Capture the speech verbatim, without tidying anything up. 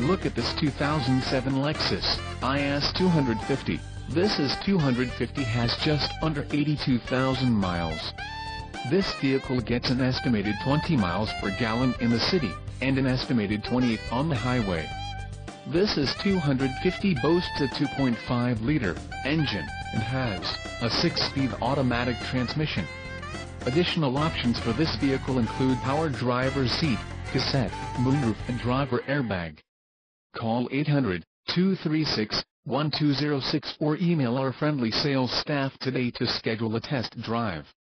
Look at this two thousand seven Lexus I S two fifty. This I S two fifty has just under eighty-two thousand miles. This vehicle gets an estimated twenty miles per gallon in the city, and an estimated twenty-eight on the highway. This I S two fifty boasts a two point five liter engine, and has a six-speed automatic transmission. Additional options for this vehicle include power driver's seat, cassette, moonroof and driver airbag. Call eight hundred, two three six, one two zero six or email our friendly sales staff today to schedule a test drive.